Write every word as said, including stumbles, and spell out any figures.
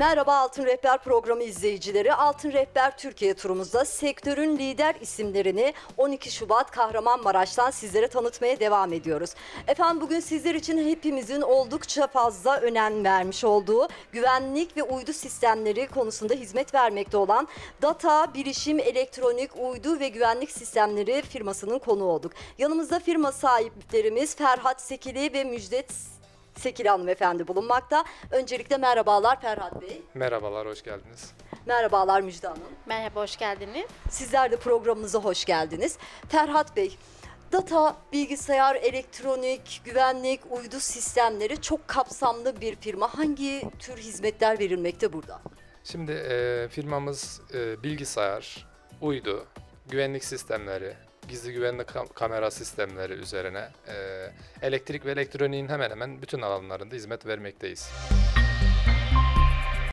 Merhaba Altın Rehber programı izleyicileri. Altın Rehber Türkiye turumuzda sektörün lider isimlerini on iki Şubat Kahramanmaraş'tan sizlere tanıtmaya devam ediyoruz. Efendim bugün sizler için hepimizin oldukça fazla önem vermiş olduğu güvenlik ve uydu sistemleri konusunda hizmet vermekte olan Data Bilişim Elektronik Uydu ve Güvenlik Sistemleri firmasının konuğu olduk. Yanımızda firma sahiplerimiz Ferhat Sekili ve Müjdet Sekil hanımefendi bulunmakta. Öncelikle merhabalar Ferhat Bey. Merhabalar, hoş geldiniz. Merhabalar Müjde Hanım. Merhaba, hoş geldiniz. Sizler de programımıza hoş geldiniz. Ferhat Bey, data, bilgisayar, elektronik, güvenlik, uydu sistemleri çok kapsamlı bir firma. Hangi tür hizmetler verilmekte burada? Şimdi e, firmamız e, bilgisayar, uydu, güvenlik sistemleri, gizli güvenlik kam- kamera sistemleri üzerine e, elektrik ve elektroniğin hemen hemen bütün alanlarında hizmet vermekteyiz.